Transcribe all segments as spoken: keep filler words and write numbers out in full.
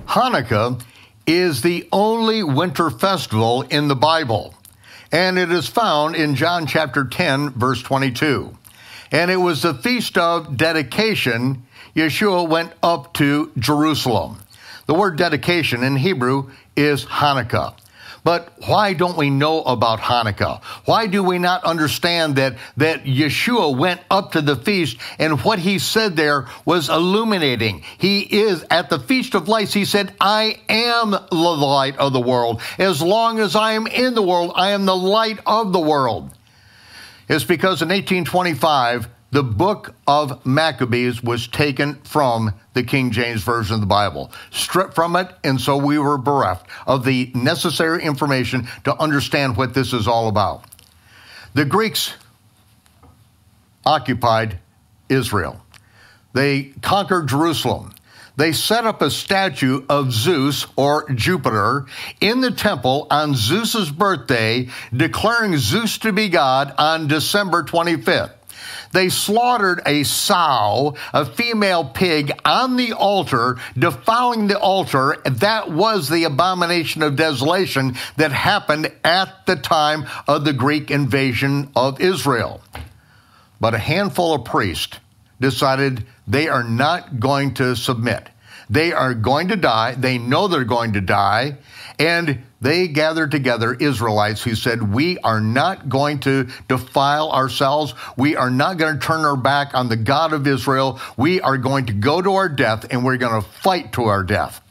Hanukkah is the only winter festival in the Bible, and it is found in John chapter ten, verse twenty-two. And it was the feast of dedication. Yeshua went up to Jerusalem. The word dedication in Hebrew is Hanukkah. But why don't we know about Hanukkah? Why do we not understand that, that Yeshua went up to the feast and what he said there was illuminating? He is, at the Feast of Lights, he said, I am the light of the world. As long as I am in the world, I am the light of the world. It's because in eighteen twenty-five, the book of Maccabees was taken from the King James Version of the Bible, stripped from it, and so we were bereft of the necessary information to understand what this is all about. The Greeks occupied Israel. They conquered Jerusalem. They set up a statue of Zeus, or Jupiter, in the temple on Zeus's birthday, declaring Zeus to be God on December twenty-fifth. They slaughtered a sow, a female pig, on the altar, defiling the altar. That was the abomination of desolation that happened at the time of the Greek invasion of Israel. But a handful of priests decided they are not going to submit. They are going to die. They know they're going to die. And they gathered together Israelites who said, we are not going to defile ourselves. We are not going to turn our back on the God of Israel. We are going to go to our death, and we're going to fight to our death.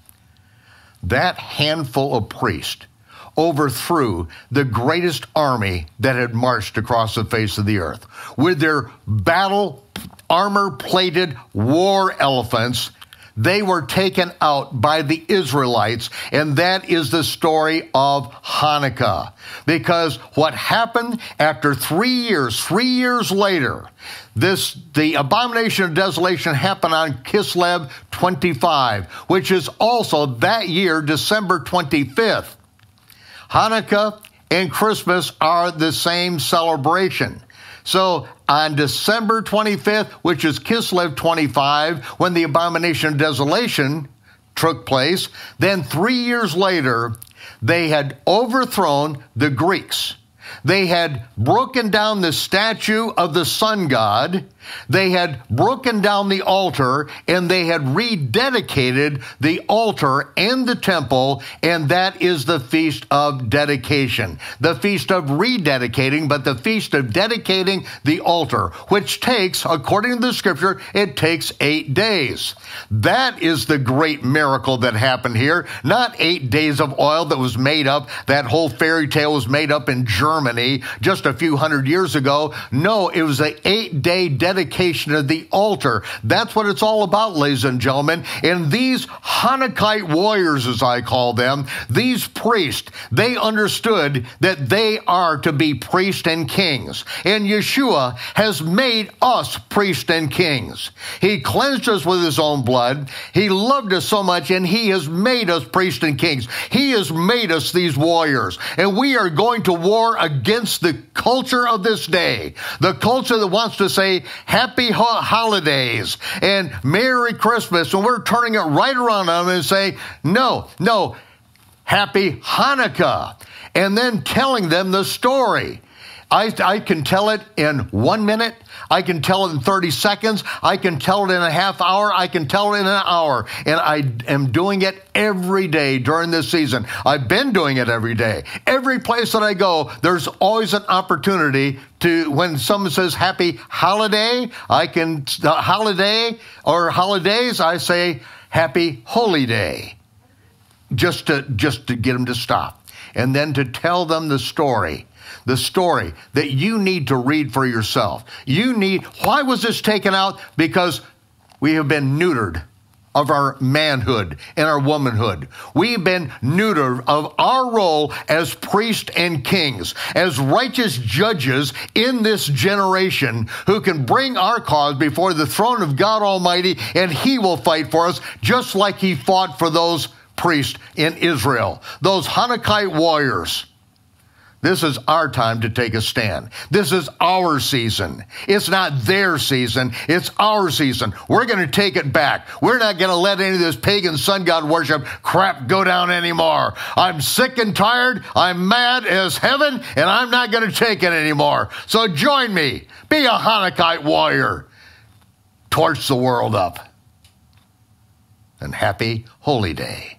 That handful of priests overthrew the greatest army that had marched across the face of the earth. With their battle armor-plated war elephants, they were taken out by the Israelites, and that is the story of Hanukkah. Because what happened after three years, three years later, this the abomination of desolation happened on Kislev twenty-five, which is also that year, December twenty-fifth. Hanukkah and Christmas are the same celebration. So on December twenty-fifth, which is Kislev twenty-five, when the abomination of desolation took place, then three years later, they had overthrown the Greeks. They had broken down the statue of the sun god. They had broken down the altar, and they had rededicated the altar and the temple, and that is the Feast of Dedication. The Feast of Rededicating, but the Feast of Dedicating the altar, which takes, according to the scripture, it takes eight days. That is the great miracle that happened here. Not eight days of oil that was made up. That whole fairy tale was made up in Germany just a few hundred years ago. No, it was an eight-day dedication of the altar. That's what it's all about, ladies and gentlemen. And these Hanukkite warriors, as I call them, these priests, they understood that they are to be priests and kings. And Yeshua has made us priests and kings. He cleansed us with his own blood. He loved us so much, and he has made us priests and kings. He has made us these warriors. And we are going to war against the culture of this day, the culture that wants to say, happy ho- holidays and Merry Christmas, and we're turning it right around on them and say, no, no, happy Hanukkah, and then telling them the story. I, I can tell it in one minute. I can tell it in thirty seconds. I can tell it in a half hour. I can tell it in an hour. And I am doing it every day during this season. I've been doing it every day. Every place that I go, there's always an opportunity to, when someone says happy holiday, I can, uh, holiday or holidays, I say happy holy day. Just to, just to get them to stop. And then to tell them the story. The story that you need to read for yourself. You need, why was this taken out? Because we have been neutered of our manhood and our womanhood. We've been neutered of our role as priests and kings, as righteous judges in this generation who can bring our cause before the throne of God Almighty, and he will fight for us just like he fought for those priests in Israel, those Hanukkite warriors. This is our time to take a stand. This is our season. It's not their season. It's our season. We're going to take it back. We're not going to let any of this pagan sun god worship crap go down anymore. I'm sick and tired. I'm mad as heaven, and I'm not going to take it anymore. So join me. Be a Hanukkah warrior. Torch the world up. And happy Holy Day.